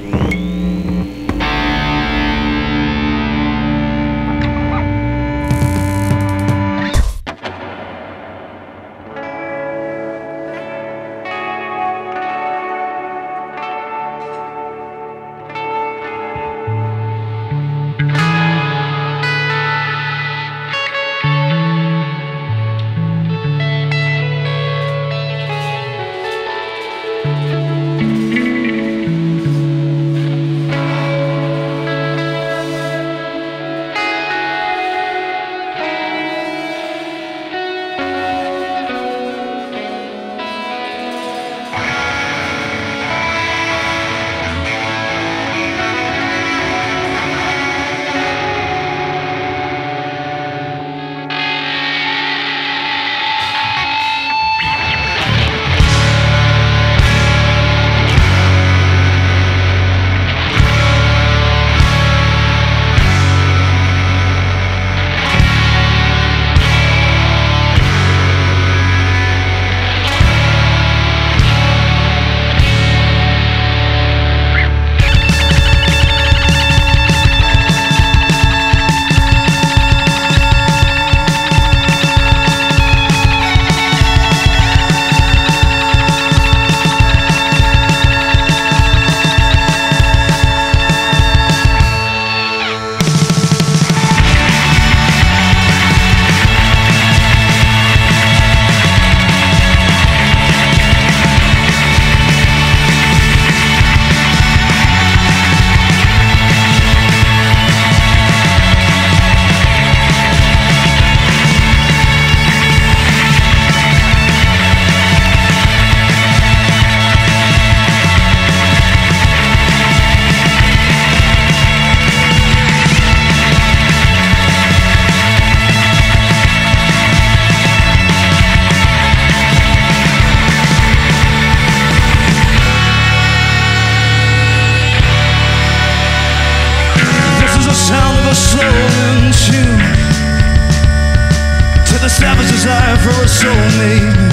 desire for a soulmate.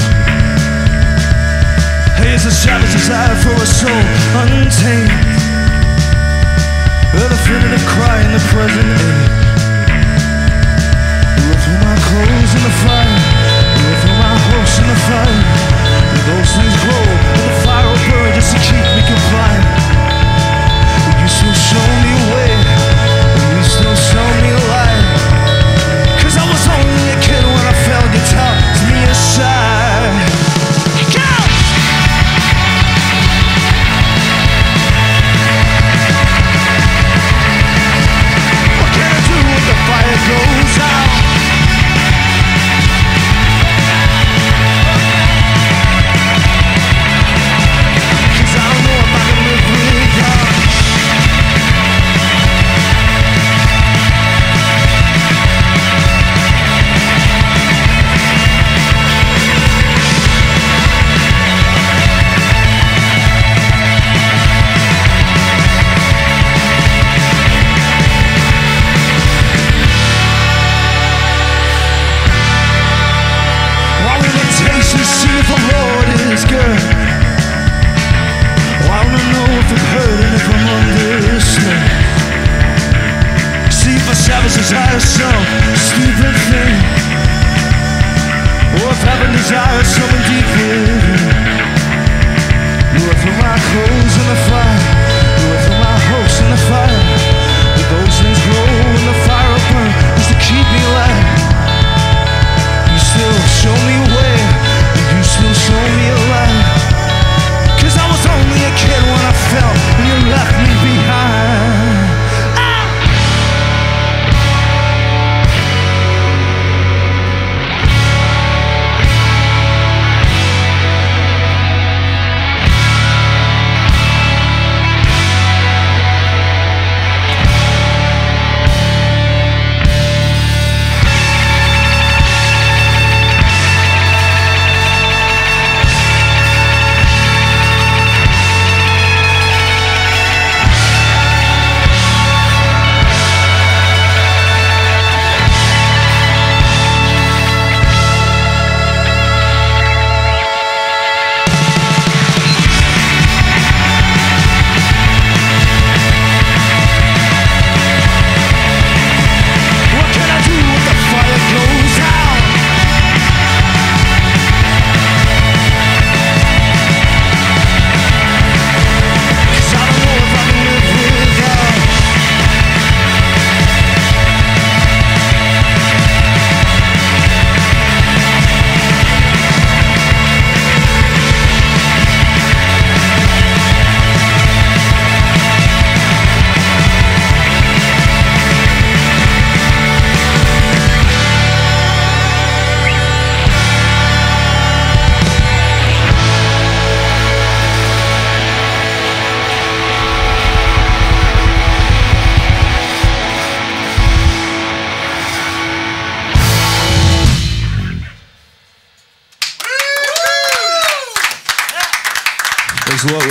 Hey, it's a savage desire for a soul untamed. With a definitive cry in the present age. We will throw my clothes in the fire. We will throw my hopes in the fire. And those things glow, and the fire will burn just to keep me confined. Will you still show me a way? Will you still show me a light? Cause I was only a kid when I felt you toss me aside. What can I do when the fire goes out?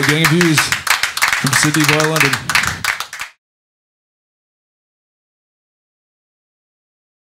Gang of Views from Sydney via London.